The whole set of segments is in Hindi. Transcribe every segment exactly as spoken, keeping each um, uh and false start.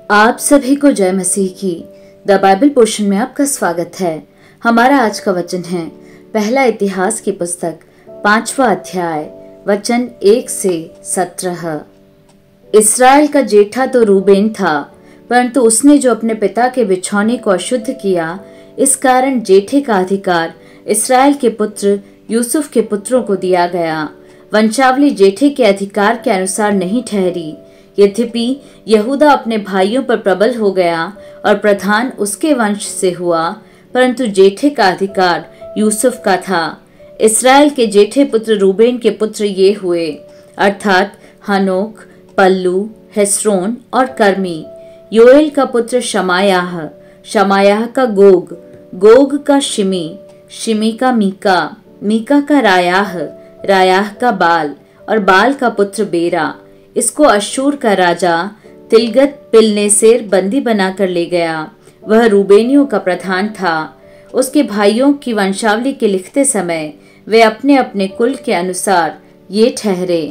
आप सभी को जय मसीह की द बाइबल पोर्शन में आपका स्वागत है। हमारा आज का वचन है पहला इतिहास की पुस्तक पांचवा अध्याय वचन एक से सत्रह। इस्राएल का जेठा तो रूबेन था, परंतु उसने जो अपने पिता के बिछौने को अशुद्ध किया, इस कारण जेठे का अधिकार इस्राएल के पुत्र यूसुफ के पुत्रों को दिया गया। वंशावली जेठे के अधिकार के अनुसार नहीं ठहरी। यद्यपि यहूदा अपने भाइयों पर प्रबल हो गया और प्रधान उसके वंश से हुआ, परंतु जेठे का अधिकार यूसुफ का था। इस्राएल के जेठे पुत्र रूबेन के पुत्र ये हुए, अर्थात हनोक, पल्लू, हेस्रोन और कर्मी। योएल का पुत्र शमायाह, शमायाह का गोग, गोग का शिमी, शिमी का मीका, मीका का रायाह, रायाह का बाल और बाल का पुत्र बेरा। इसको अश्शूर का राजा तिलगत पिलनेसेर बंदी बनाकर ले गया। वह रूबेनियों का प्रधान था। उसके भाइयों की वंशावली के लिखते समय वे अपने अपने कुल के अनुसार ये ठहरे,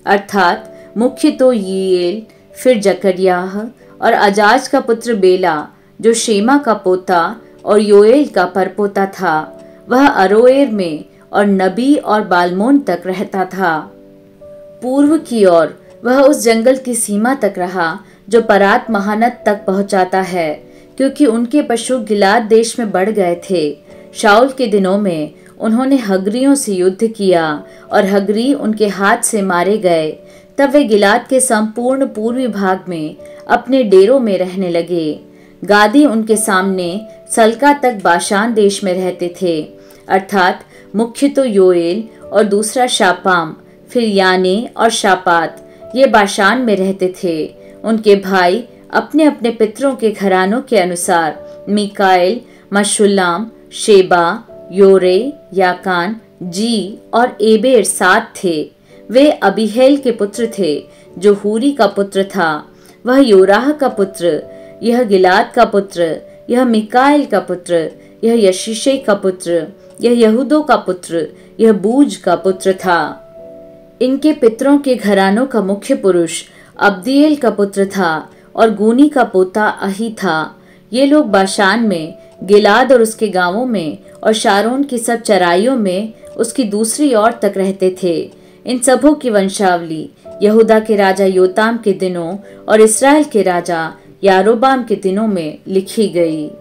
अर्थात मुख्य तो यीएल, फिर जकरियाह और अजाज का पुत्र बेला, जो शेमा का पोता और योएल का परपोता था। वह अरोएर में और नबी और बालमोन तक रहता था। पूर्व की ओर वह उस जंगल की सीमा तक रहा जो परात महानद तक पहुंचाता है, क्योंकि उनके पशु गिलाद देश में बढ़ गए थे। शाऊल के दिनों में उन्होंने हगरियों से युद्ध किया और हगरी उनके हाथ से मारे गए। तब वे गिलाद के संपूर्ण पूर्वी भाग में अपने डेरों में रहने लगे। गादी उनके सामने सल्का तक बाशान देश में रहते थे, अर्थात मुख्य तो योएल और दूसरा शापाम, फिर याने और शापात, ये बाशान में रहते थे। उनके भाई अपने अपने पितरों के घरानों के अनुसार मिकाएल, मशुल्लाम, शेबा, योरे, याकान, जी और एबेर सात थे। वे अबीहेल के पुत्र थे, जो हूरी का पुत्र था। वह योराह का पुत्र, यह गिलाद का पुत्र, यह मिकाएल का पुत्र, यह यशीशे का पुत्र, यह यहूदो का पुत्र, यह बूज का पुत्र था। इनके पितरों के घरानों का मुख्य पुरुष अब्दिएल का पुत्र था और गूनी का पोता अही था। ये लोग बाशान में, गिलाद और उसके गांवों में और शारोन की सब चराइयों में उसकी दूसरी ओर तक रहते थे। इन सबों की वंशावली यहूदा के राजा योताम के दिनों और इस्राएल के राजा यारोबाम के दिनों में लिखी गई।